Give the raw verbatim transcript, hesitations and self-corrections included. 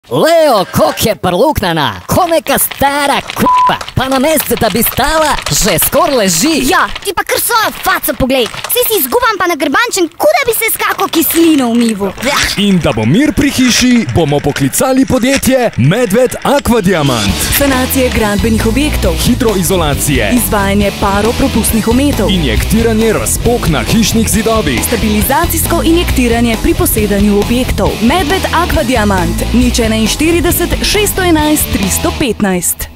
Leo, kak je prluknjena, ko neka stara k***a, pa namesto da bi stala, že skor leži. Ja, ti pa kar svojo faco poglej, si si izguban pa na grbančen, kuda bi se s kako kislino umival. In da bo mir pri hiši, bomo poklicali podjetje Medved Aquadiamant. Sanacije gradbenih objektov, Hidroizolacije, izvajanje paropropustnih ometov, injektiranje razpok na hišnih zidovih, stabilizacijsko injektiranje pri posedanju objektov. Medved Aquadiamant, nič štirideset šeststo enajst tristo petnajst.